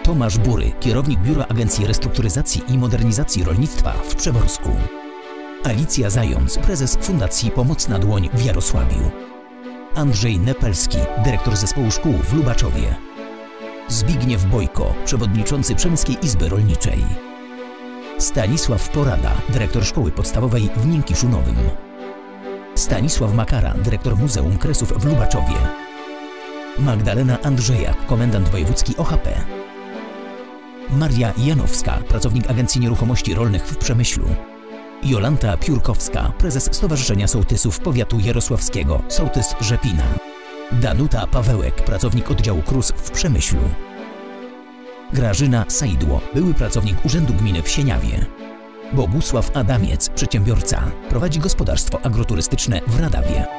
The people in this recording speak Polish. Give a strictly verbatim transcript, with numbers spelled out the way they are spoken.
Tomasz Bury, kierownik Biura Agencji Restrukturyzacji i Modernizacji Rolnictwa w Przeworsku. Alicja Zając, prezes Fundacji Pomocna Dłoń w Jarosławiu. Andrzej Nepelski, dyrektor Zespołu Szkół w Lubaczowie. Zbigniew Bojko, przewodniczący Przemyskiej Izby Rolniczej. Stanisław Porada, dyrektor Szkoły Podstawowej w Miękiszu Nowym. Stanisław Makara, dyrektor Muzeum Kresów w Lubaczowie. Magdalena Andrzejak, komendant wojewódzki O H P. Maria Janowska, pracownik Agencji Nieruchomości Rolnych w Przemyślu. Jolanta Piórkowska, prezes Stowarzyszenia Sołtysów Powiatu Jarosławskiego, sołtys Rzepina. Danuta Pawełek, pracownik oddziału K R U S w Przemyślu. Grażyna Sajdło, były pracownik Urzędu Gminy w Sieniawie. Bogusław Adamiec, przedsiębiorca, prowadzi gospodarstwo agroturystyczne w Radawie.